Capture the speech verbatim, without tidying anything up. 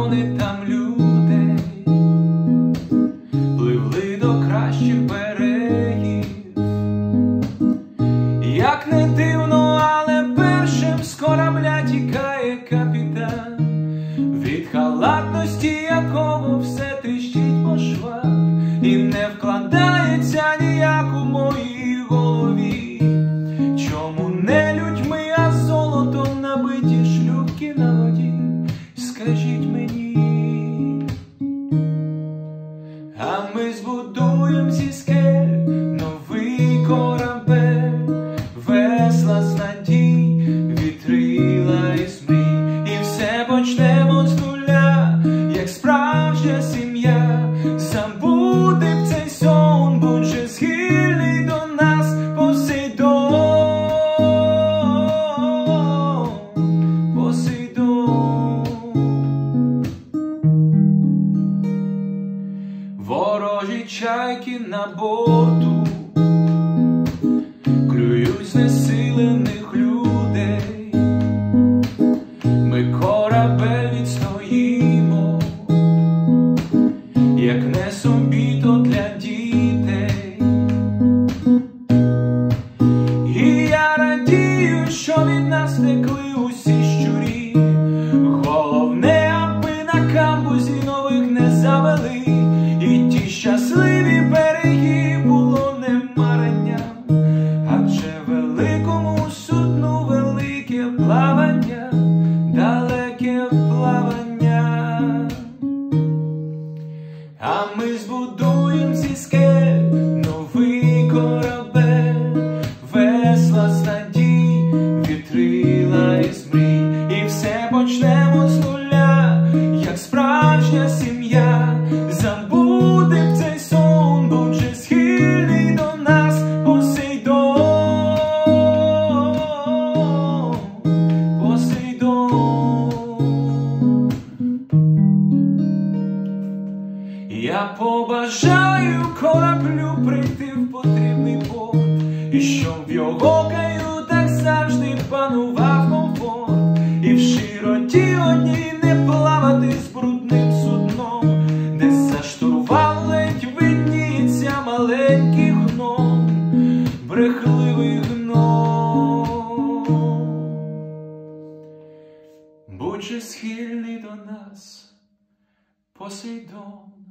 мільйони там людей пливли до кращих берегів. Як не дивно, але першим з корабля тікає капітан, від халатності якого все тріщить по швах і не вкладається ніяк у моїй голові. Чому не людьми, а золотом набиті шлюпки на воді? Скажіть мені. А ми збудуєм зі скель новий корабель, весла з надій, вітрила із мрій, і все почнемо з нуля, як справжня сім'я. Забути б цей сон, будь же схильний до нас Посейдон, Посейдон. Ворожі чайки на борту клюють знесилених людей. Ми корабель відстоїмо, як не собі, то для дітей. І я радію, що від нас втекли усі щурі. Головне, аби на камбузі нових не завели, і ті щасливі береги було не маренням, адже великому судну велике плавання, далеке плавання. А ми збудуєм зі скель новий корабель, весла з надій, вітрила із мрій, і все почнемо з нуля, як справжня сім'я. Забути б цей сон, будь же схильний до нас Посейдон, Посейдон. Я побажаю кораблю прийти в потрібний порт, і щоб в його каютах завжди панував комфорт, і в широті одній не плавати з брудним судном, де за штурвал ледь видніється маленький гном, брехливий гном. Будь же схильний до нас Посейдон.